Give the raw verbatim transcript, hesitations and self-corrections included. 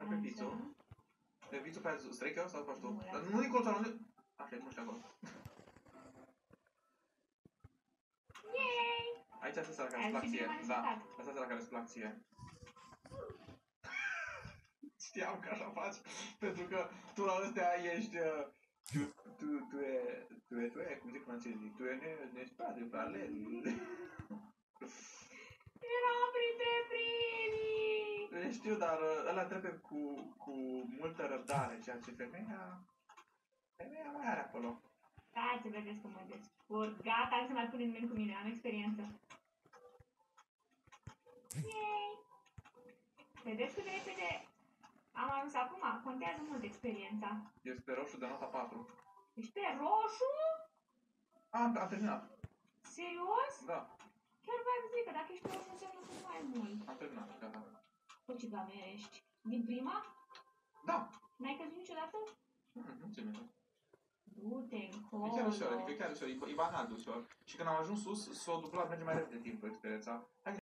Hai pe Pițu. Pe Pițu pe aia strecă sau faci tu? Dar nu din colțul ăla, unde... Așa, nu știu acolo. Yay! Aici sunt săra care îți plac ție. Da, asta săra care îți plac ție. Știam că așa faci, pentru că tu la ăstea ești... Tu, tu, tu e... Tu e, tu e, cum zic francezii, tu e ne, ne spate, paralel. Eram printre primii! Știu, dar ăla trebuie cu, cu multă răbdare, ceea ce femeia... Femeia mai are acolo. Da, să vedeți cum mă descurc. Gata, nu se mai pune nimeni cu mine, am experiență. Yay! Vedeți cât de repede am ajuns acum? Contează mult experiența. Ești pe roșu de nota patru. Ești pe roșu? Am, am terminat. Serios? Da. Chiar vreau să zic că dacă ești pe roșu înseamnă că nu mai mult. Am terminat, gata. Păi ce doamne ești? Din prima? Da. N-ai căzut niciodată? Mm, nu țin minte. Du-te încolo. E chiar ușor, adică chiar ușor, e, e banal de ușor. Și când am ajuns sus, s-o duplat, merge mai repede timpul experiența.